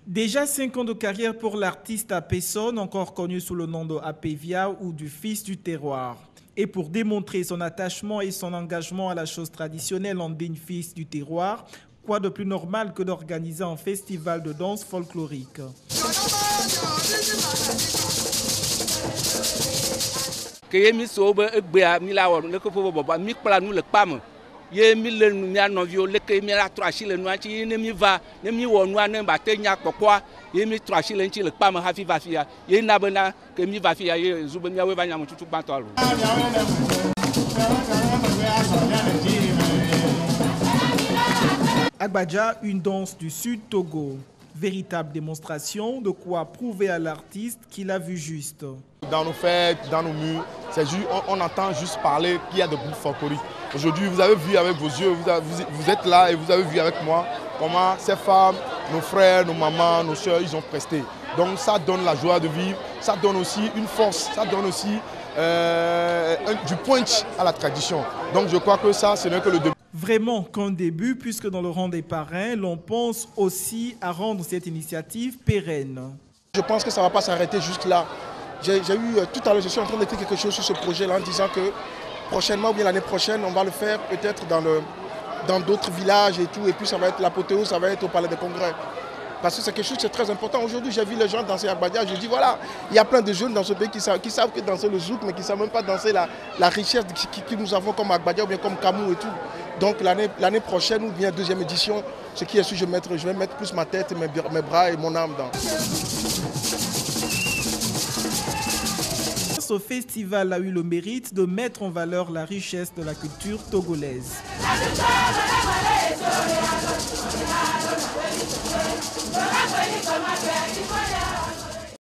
Déjà 5 ans de carrière pour l'artiste Apesson, encore connu sous le nom de Apevia ou du fils du terroir. Et pour démontrer son attachement et son engagement à la chose traditionnelle en digne fils du terroir, quoi de plus normal que d'organiser un festival de danse folklorique. Ye mi le mia novio le ke mi la trashi le nu anti ne mi va ne mi wo nu ne ba te nya kokwa ye mi trashi le nti le pa ma hafi va fia ye na bena ke mi va fia ye zube mi we va nya mo tutu bantolo. Agbadja, une danse du Sud Togo. Véritable démonstration de quoi prouver à l'artiste qu'il a vu juste. Dans nos fêtes, dans nos murs, on entend juste parler qu'il y a de groupes folkloriques. Aujourd'hui, vous avez vu avec vos yeux, vous êtes là et vous avez vu avec moi comment ces femmes, nos frères, nos mamans, nos soeurs, ils ont presté. Donc ça donne la joie de vivre, ça donne aussi une force, ça donne aussi du punch à la tradition. Donc je crois que ça, ce n'est que le début. Vraiment qu'un début, puisque dans le rang des parrains, l'on pense aussi à rendre cette initiative pérenne. Je pense que ça ne va pas s'arrêter juste là. Tout à l'heure, je suis en train d'écrire quelque chose sur ce projet-là en disant que prochainement ou bien l'année prochaine, on va le faire peut-être dans d'autres villages et tout. Et puis ça va être l'apothéose, ça va être au Palais des Congrès. Parce que c'est quelque chose de très important. Aujourd'hui, j'ai vu les gens danser à Agbadja. Je dis voilà, il y a plein de jeunes dans ce pays qui savent que danser le zouk, mais qui ne savent même pas danser la richesse que nous avons comme Agbadja ou bien comme Kamou et tout. Donc l'année prochaine ou bien deuxième édition, ce qui est sûr, je vais mettre plus ma tête, mes bras et mon âme dans. Ce festival a eu le mérite de mettre en valeur la richesse de la culture togolaise.